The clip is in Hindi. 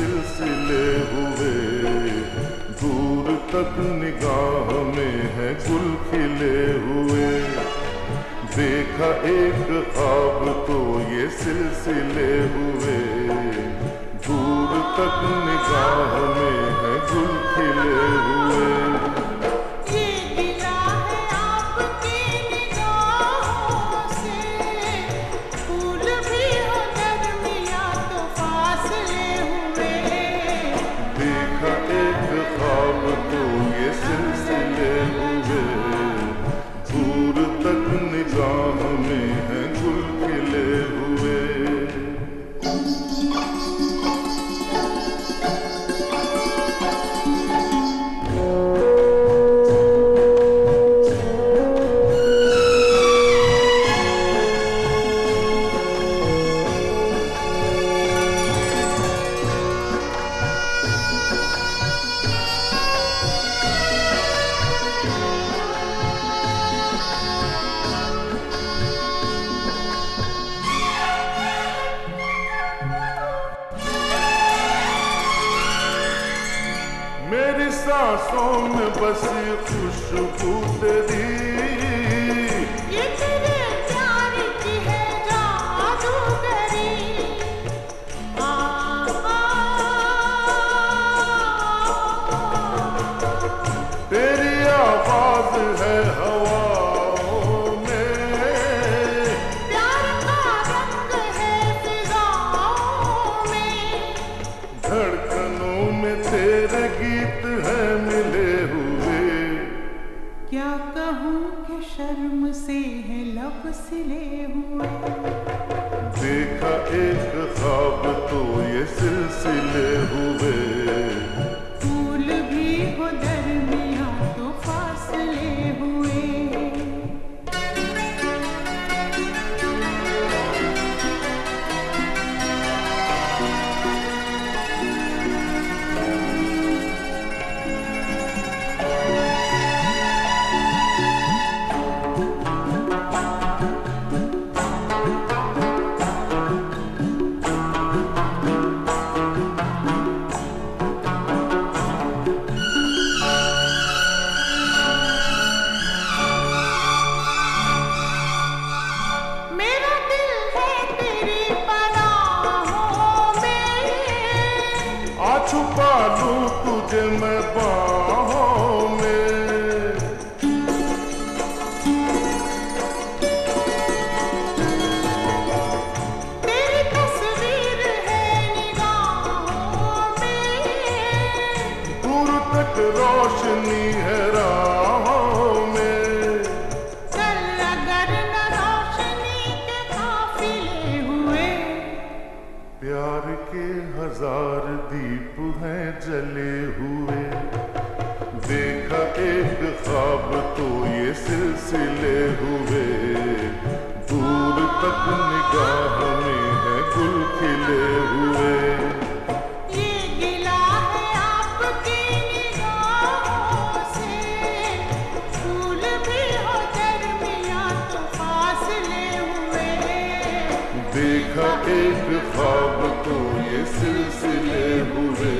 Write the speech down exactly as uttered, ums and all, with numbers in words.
सिलसिले हुए, दूर तक निगाह में है गुल खिले हुए। देखा एक ख्वाब तो ये सिलसिले हुए, दूर तक निगाह में है गुल खिले हुए। मेरी सांसों में बसी खुशबू तेरी, ये तेरे प्यार की है जादूगरी। आ, आ, तेरी आवाज है हवाओं में, प्यार का रंग है फिजाओं में। धड़कनों में तेरे गीत है मिले हुए। क्या कहूँ कि शर्म से है लब सिले हुए। देखा एक ख्वाब तो ये सिलसिले हुए, फूल भी हो दरमियाँ तो फासले हुए। छुपा लूं तुझे मैं बाहों में, तेरी तस्वीर है निगाहों में। दूर तक रोशनी है राहों में। चल अगर न रोशनी के काफिले हुए। प्यार के हजार दीप हैं जले हुए। देखा एक ख्वाब तो ये सिलसिले हुए, दूर तक निगाह में है गुल खिले हुए। ये गिला है आपकी निगाहों से, फूल भी हो दरमियाँ तो फासले हुए। देखा एक ख्वाब तो ये सिलसिले हुए,